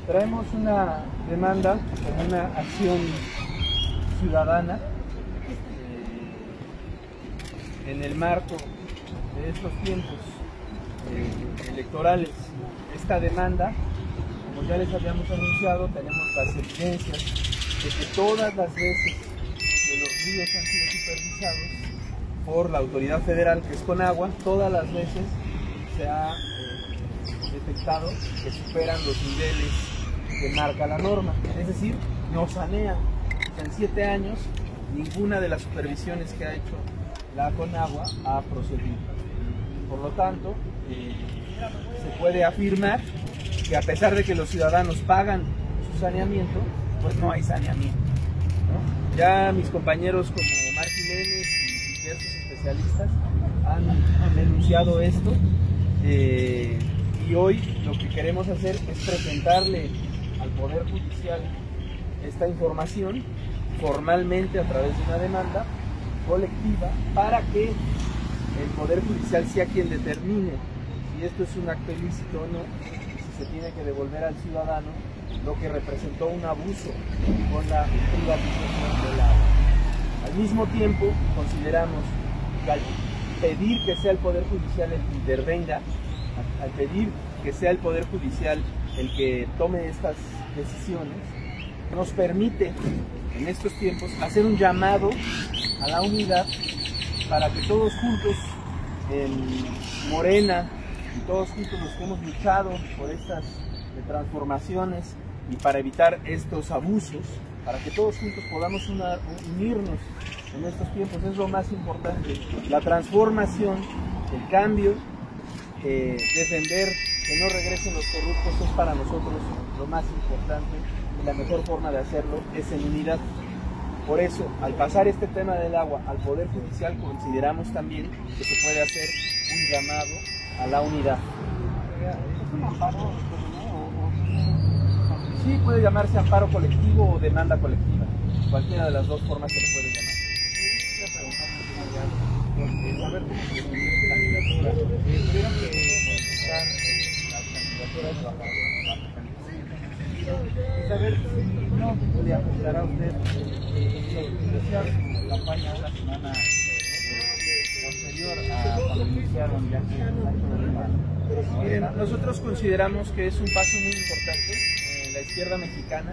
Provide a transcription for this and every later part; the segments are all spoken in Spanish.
Traemos una demanda como una acción ciudadana en el marco de estos tiempos electorales. Esta demanda, como ya les habíamos anunciado, tenemos las evidencias de que todas las veces que los ríos han sido supervisados por la autoridad federal, que es Conagua, todas las veces se ha detectado que superan los niveles que marca la norma, es decir, no sanean. En 7 años ninguna de las supervisiones que ha hecho la Conagua ha procedido. Por lo tanto, se puede afirmar que a pesar de que los ciudadanos pagan su saneamiento, pues no hay saneamiento, ¿no? Ya mis compañeros como Marc Jiménez y diversos especialistas han denunciado esto, y hoy lo que queremos hacer es presentarle al Poder Judicial esta información formalmente a través de una demanda colectiva para que el Poder Judicial sea quien determine si esto es un acto ilícito o no, si se tiene que devolver al ciudadano lo que representó un abuso con la privatización del agua. Al mismo tiempo, consideramos que al pedir que sea el Poder Judicial el que intervenga, al pedir que sea el Poder Judicial el que tome estas decisiones, nos permite en estos tiempos hacer un llamado a la unidad para que todos juntos en Morena y todos juntos los que hemos luchado por estas transformaciones y para evitar estos abusos, para que todos juntos podamos unirnos en estos tiempos. Es lo más importante, la transformación, el cambio, defender que no regresen los corruptos es para nosotros lo más importante, y la mejor forma de hacerlo es en unidad. Por eso, al pasar este tema del agua al Poder Judicial, consideramos también que se puede hacer un llamado a la unidad. ¿Es un amparo? Sí, puede llamarse amparo colectivo o demanda colectiva. Cualquiera de las dos formas se le puede llamar. Saber cómo se candidatura. Tuvieron que modificar las candidaturas de la saber si no le afectará a usted iniciar su campaña una semana posterior a cuando iniciaron ya que miren, nosotros consideramos que es un paso muy importante. La izquierda mexicana,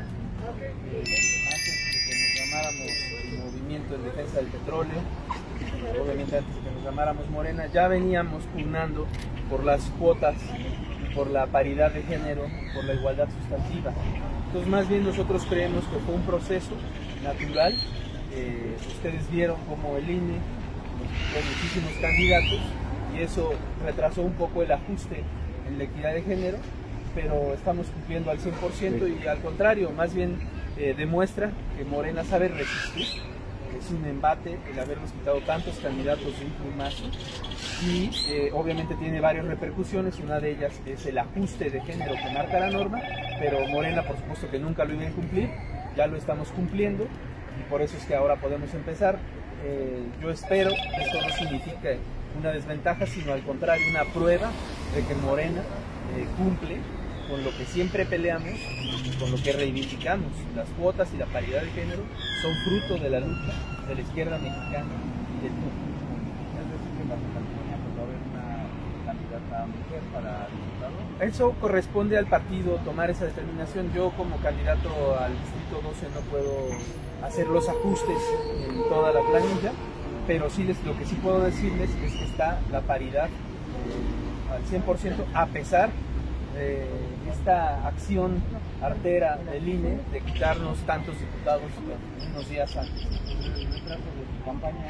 antes de que nos llamáramos Movimiento en Defensa del Petróleo, obviamente antes de que nos llamáramos Morena, ya veníamos pugnando por las cuotas, por la paridad de género, por la igualdad sustantiva. Entonces, más bien nosotros creemos que fue un proceso natural. Ustedes vieron como el INE tuvo muchísimos candidatos y eso retrasó un poco el ajuste en la equidad de género, pero estamos cumpliendo al 100% y al contrario, más bien demuestra que Morena sabe resistir. Es un embate el habernos quitado tantos candidatos de un plumazo y obviamente tiene varias repercusiones. Una de ellas es el ajuste de género que marca la norma, pero Morena por supuesto que nunca lo iba a cumplir, ya lo estamos cumpliendo y por eso es que ahora podemos empezar. Yo espero que esto no signifique una desventaja, sino al contrario, una prueba de que Morena cumple con lo que siempre peleamos y con lo que reivindicamos. Las cuotas y la paridad de género son fruto de la lucha de la izquierda mexicana y del PUC. ¿Es decir, que para su campaña va a haber una candidata mujer para diputado? Eso corresponde al partido tomar esa determinación. Yo como candidato al Distrito 12 no puedo hacer los ajustes en toda la planilla, pero sí lo que sí puedo decirles es que está la paridad al 100%, a pesar de esta acción artera del INE de quitarnos tantos diputados unos días antes. En el trazo de su campaña,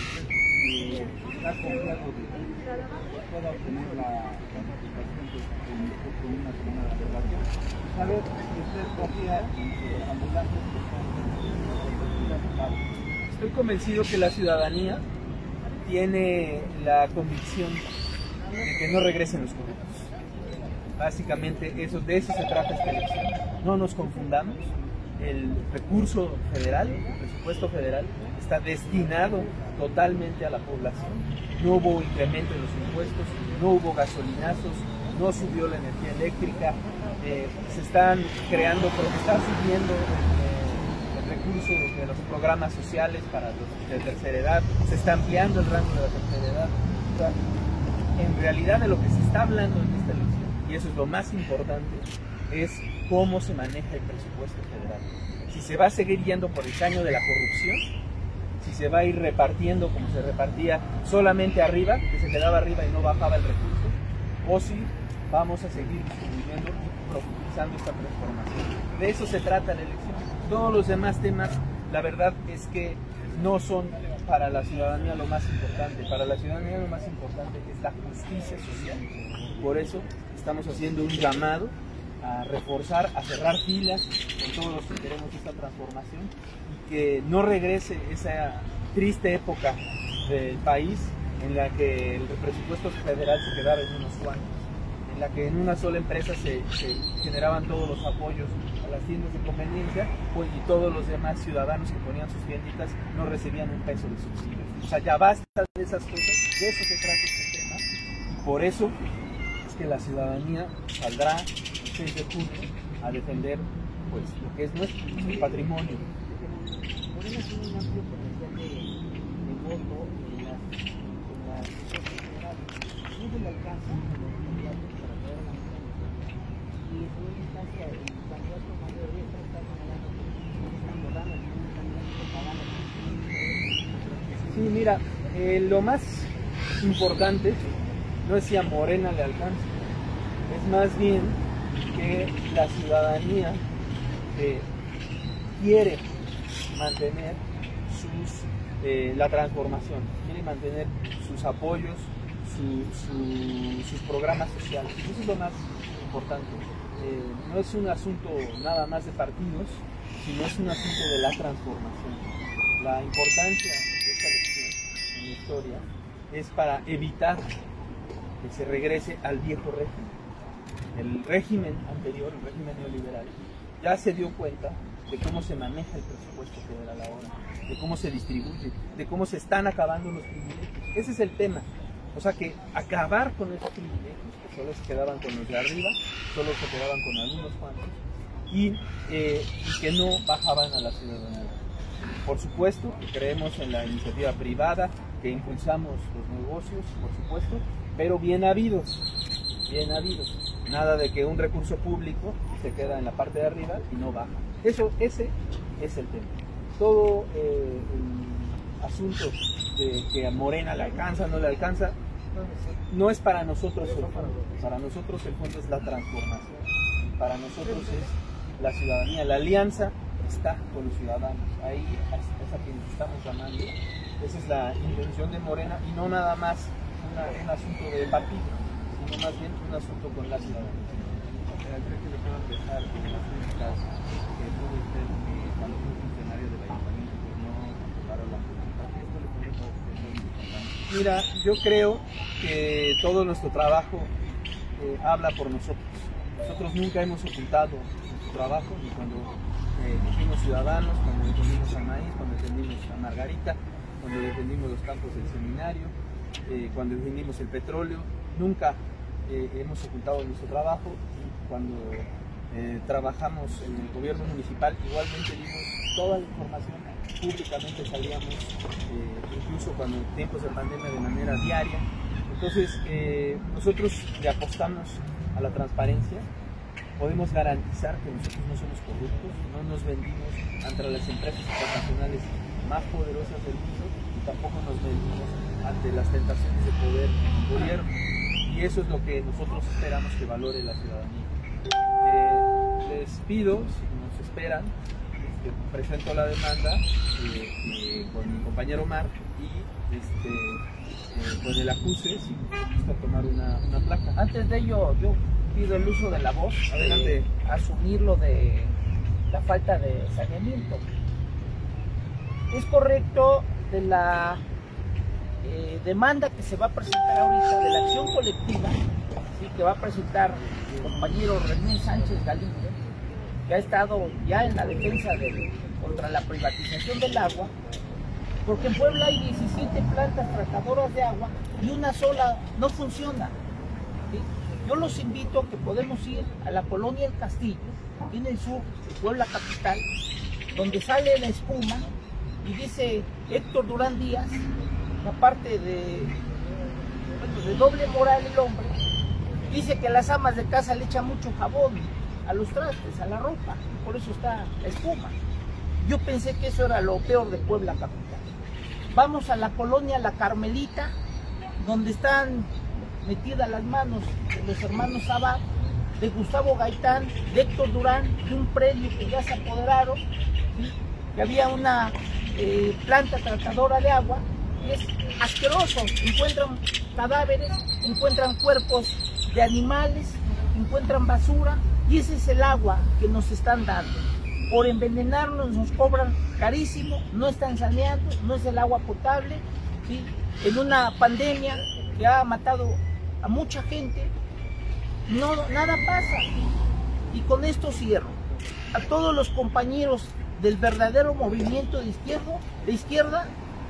está confiado de que pueda obtener la participación con una semana de relación. Saber si usted confía en que ambulantes están. Estoy convencido que la ciudadanía tiene la convicción de que no regresen los corruptos. Básicamente de eso se trata esta elección. No nos confundamos, el recurso federal, el presupuesto federal está destinado totalmente a la población. No hubo incremento en los impuestos, no hubo gasolinazos, no subió la energía eléctrica, se están creando, pero está subiendo el recurso de los programas sociales para los de tercera edad, se está ampliando el rango de la tercera edad. O sea, en realidad de lo que se está hablando en esta elección, y eso es lo más importante, es cómo se maneja el presupuesto federal. Si se va a seguir yendo por el caño de la corrupción, si se va a ir repartiendo como se repartía solamente arriba, que se quedaba arriba y no bajaba el recurso, o si vamos a seguir distribuyendo y profundizando esta transformación. De eso se trata la elección. Todos los demás temas, la verdad es que no son para la ciudadanía lo más importante. Para la ciudadanía lo más importante es la justicia social. Por eso estamos haciendo un llamado a reforzar, a cerrar filas con todos los que queremos esta transformación y que no regrese esa triste época del país en la que el presupuesto federal se quedaba en unos cuantos, en la que en una sola empresa se generaban todos los apoyos a las tiendas de conveniencia, pues, y todos los demás ciudadanos que ponían sus tienditas no recibían un peso de subsidio. O sea, ya basta de esas cosas, de eso se trata este tema, y por eso es que la ciudadanía saldrá el 6 de junio a defender, pues, lo que es nuestro patrimonio. Morena tiene un amplio potencial de voto en las elecciones federales. No se le alcanza a los candidatos para poder ganar la elección. Y en segunda instancia, el candidato mayor está señalando que no están votando, que no están pagando. Sí, mira, lo más importante no es si a Morena le alcanza, es más bien que la ciudadanía quiere mantener la transformación, quiere mantener sus apoyos, sus programas sociales. Eso es lo más importante. No es un asunto nada más de partidos, sino es un asunto de la transformación. La importancia de esta elección en la historia es para evitar que se regrese al viejo régimen. El régimen anterior, el régimen neoliberal, ya se dio cuenta de cómo se maneja el presupuesto federal ahora, de cómo se distribuye, de cómo se están acabando los privilegios. Ese es el tema. O sea, que acabar con esos privilegios, que solo se quedaban con los de arriba, solo se quedaban con algunos cuantos, y que no bajaban a la ciudadanía. Por supuesto que creemos en la iniciativa privada, que impulsamos los negocios, por supuesto, pero bien habidos. Nada de que un recurso público se queda en la parte de arriba y no baja. Ese es el tema. Todo el asunto de que a Morena le alcanza, no le alcanza, no es para nosotros el fondo. Para nosotros el fondo es la transformación. Para nosotros es la ciudadanía. La alianza está con los ciudadanos. Ahí es a quienes estamos llamando. Esa es la intención de Morena y no nada más un asunto de partido, sino más bien un asunto con la ciudadanía. ¿Cree que le puedan dejar en las críticas que tuvo usted cuando fue funcionario del ayuntamiento que no aprobaron la política? ¿Esto le puede parecer? Mira, yo creo que todo nuestro trabajo habla por nosotros. Nosotros nunca hemos ocultado nuestro trabajo, ni cuando fuimos ciudadanos, cuando defendimos a Maíz, cuando defendimos a Margarita, cuando defendimos los campos del seminario, cuando defendimos el petróleo. Nunca hemos ocultado nuestro trabajo. Cuando trabajamos en el gobierno municipal, igualmente dimos toda la información, públicamente salíamos, incluso cuando en tiempos de pandemia, de manera diaria. Entonces, nosotros le apostamos a la transparencia, podemos garantizar que nosotros no somos corruptos, no nos vendimos ante las empresas internacionales más poderosas del mundo y tampoco nos vendimos ante las tentaciones de poder del gobierno. Y eso es lo que nosotros esperamos que valore la ciudadanía. Les pido, si nos esperan, presento la demanda con mi compañero Omar y con el acuse si gusta tomar una placa. Antes de ello, yo pido el uso de la voz. Adelante. Asumir lo de la falta de saneamiento. Es correcto de la demanda que se va a presentar ahorita, de la acción colectiva, ¿sí?, que va a presentar el compañero René Sánchez Galindo, que ha estado ya en la defensa contra la privatización del agua, porque en Puebla hay 17 plantas tratadoras de agua y una sola no funciona, ¿sí? yo los invito a que podemos ir a la colonia El Castillo, aquí en el sur de Puebla capital, donde sale la espuma y dice Héctor Durán Díaz, aparte de doble moral el hombre, dice que las amas de casa le echan mucho jabón a los trastes, a la ropa, y por eso está la espuma. Yo pensé que eso era lo peor de Puebla capital. Vamos a la colonia La Carmelita, donde están metidas las manos de los hermanos Abad, de Gustavo Gaitán, de Héctor Durán, de un predio que ya se apoderaron, ¿sí? Que había una planta tratadora de agua, y es asqueroso. Encuentran cadáveres, encuentran cuerpos de animales, encuentran basura, y ese es el agua que nos están dando. Por envenenarnos nos cobran carísimo, no están saneando, no es el agua potable, ¿sí? En una pandemia que ha matado a mucha gente, nada pasa. Y con esto cierro. A todos los compañeros del verdadero movimiento de izquierda,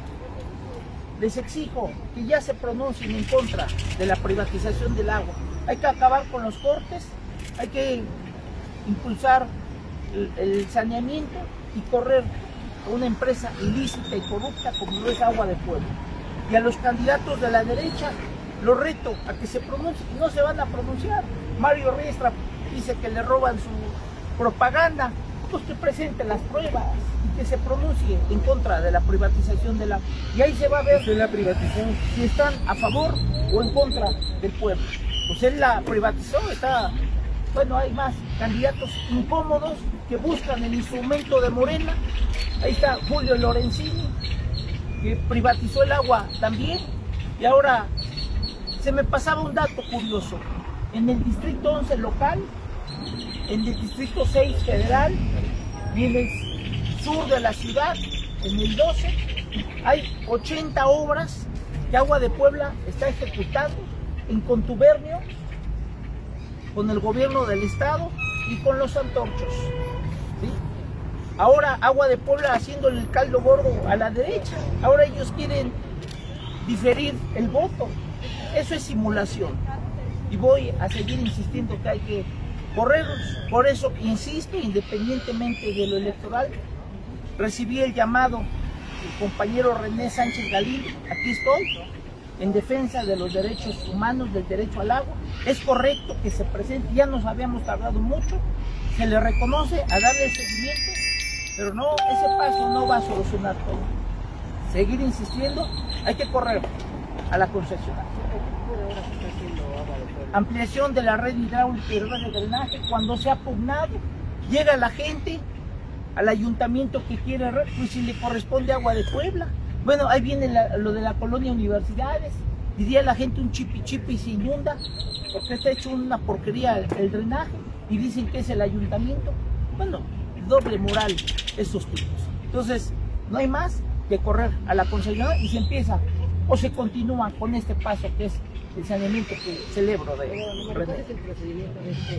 les exijo que ya se pronuncien en contra de la privatización del agua. Hay que acabar con los cortes, hay que impulsar el saneamiento y correr a una empresa ilícita y corrupta como lo es Agua de Puebla. Y a los candidatos de la derecha los reto a que se pronuncien, no se van a pronunciar. Mario Riestra dice que le roban su propaganda, pues que presente las pruebas y que se pronuncie en contra de la privatización del agua. Y ahí se va a ver ¿Usted la privatizó? si están a favor o en contra del pueblo. Pues él la privatizó, bueno, hay más candidatos incómodos que buscan el instrumento de Morena. Ahí está Julio Lorenzini, que privatizó el agua también. Y ahora se me pasaba un dato curioso. En el distrito 11 local, en el distrito 6 federal y en el sur de la ciudad, en el 12, hay 80 obras que Agua de Puebla está ejecutando en contubernio con el gobierno del estado y con los antorchos, ¿sí? Ahora Agua de Puebla haciéndole el caldo gordo a la derecha. Ahora ellos quieren diferir el voto. Eso es simulación. Y voy a seguir insistiendo que hay que correrlos. Por eso insisto, independientemente de lo electoral, recibí el llamado del compañero René Sánchez Galindo. Aquí estoy, en defensa de los derechos humanos, del derecho al agua. Es correcto que se presente, ya nos habíamos tardado mucho, se le reconoce a darle seguimiento, pero no, ese paso no va a solucionar todo. Seguir insistiendo, hay que correr a la concesionaria. Ampliación de la red hidráulica y red de drenaje. Cuando se ha pugnado, llega la gente al ayuntamiento que quiere red, pues si le corresponde Agua de Puebla. Bueno, ahí viene lo de la colonia Universidades, diría la gente un chipi y se inunda, porque está hecho una porquería el drenaje, y dicen que es el ayuntamiento. Bueno, doble moral estos tipos. Entonces, no hay más que correr a la concesionaria y se empieza, o se continúa con este paso que es el saneamiento que celebro de ¿Cuál es el procedimiento de esta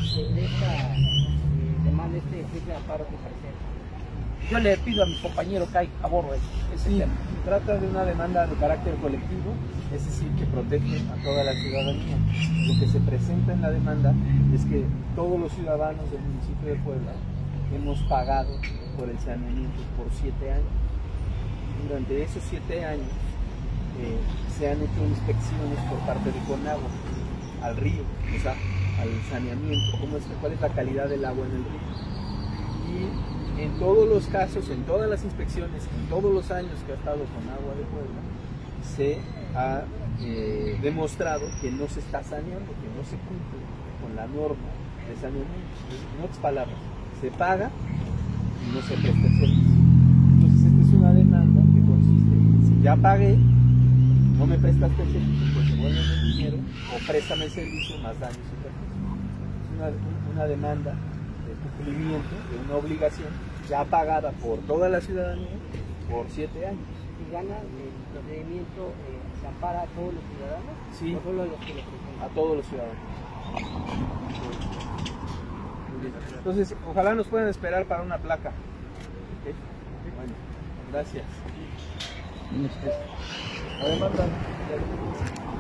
demanda, este amparo que presenta? Yo le pido a mi compañero que aborre ese tema. Trata de una demanda de carácter colectivo, es decir, que protege a toda la ciudadanía. Lo que se presenta en la demanda es que todos los ciudadanos del municipio de Puebla hemos pagado por el saneamiento por 7 años. Durante esos 7 años se han hecho inspecciones por parte de Conagua al río, o sea, al saneamiento, cuál es la calidad del agua en el río. Y en todos los casos, en todas las inspecciones, en todos los años que ha estado con Agua de Puebla, se ha demostrado que no se está saneando, que no se cumple con la norma de saneamiento. En otras palabras, se paga y no se presta el servicio. Entonces esta es una demanda que consiste en, si ya pagué, no me prestaste el servicio, pues devuélveme el dinero o préstame el servicio más daños y perjuicios. Es una demanda de cumplimiento de una obligación ya pagada por toda la ciudadanía por 7 años. ¿Y gana el procedimiento, se ampara a todos los ciudadanos? Sí, ¿O solo a los que lo presentan? a todos los ciudadanos. Entonces, ojalá nos puedan esperar para una placa. ¿Okay? Bueno, gracias. Además,